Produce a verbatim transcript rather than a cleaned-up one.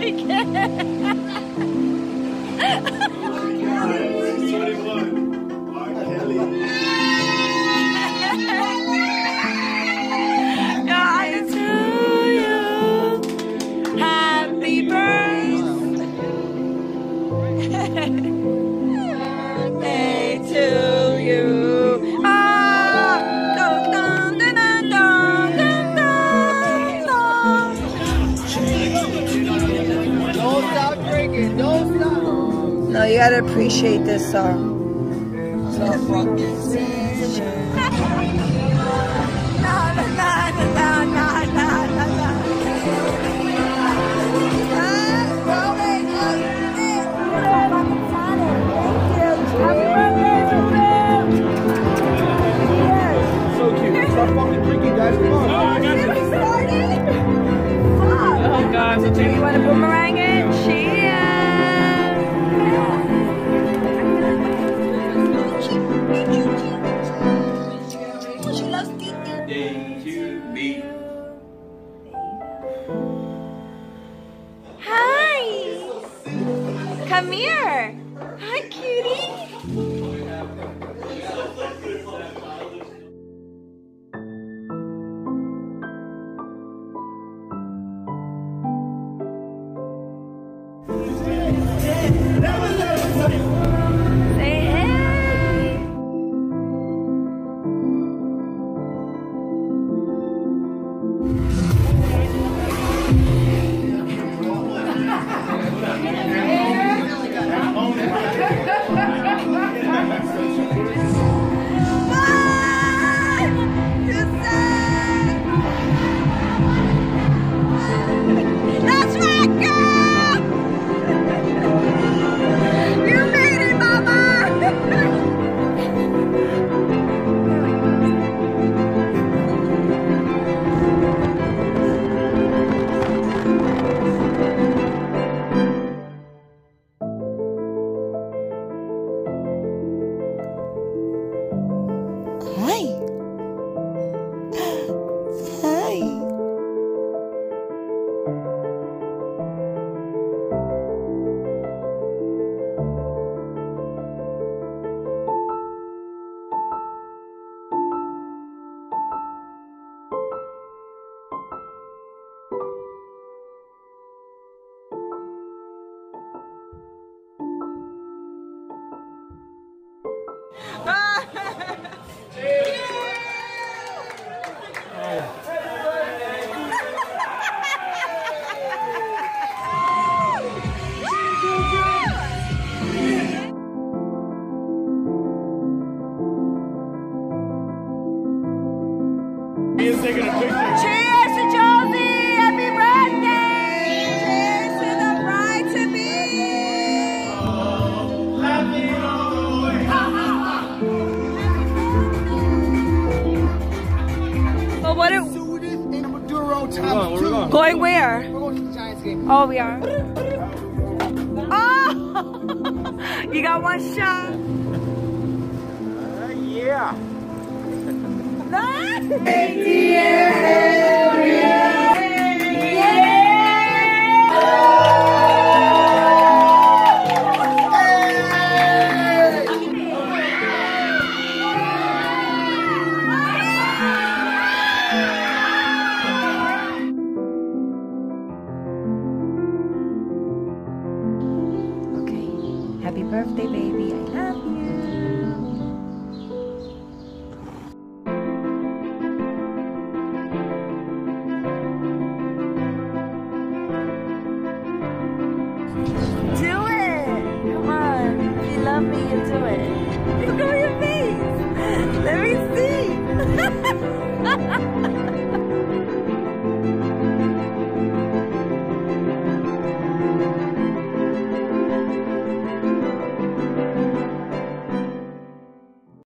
No, you gotta appreciate this song. So cute. Stop fucking drinking, guys. Come on. Oh God, so you want to boomerang it? Hi! Come here! Hi, cutie! Ian's taking a picture. Cheers to Josie! Happy birthday! Cheers to the bride to be! Well, what are And I'm gonna do our own time. Where we going? going where? We're going to the Giants game. Oh, we are. Oh! You got one shot. Uh, yeah. Okay. Happy birthday, baby. I love you. Do it! Come on. If you love me, you do it.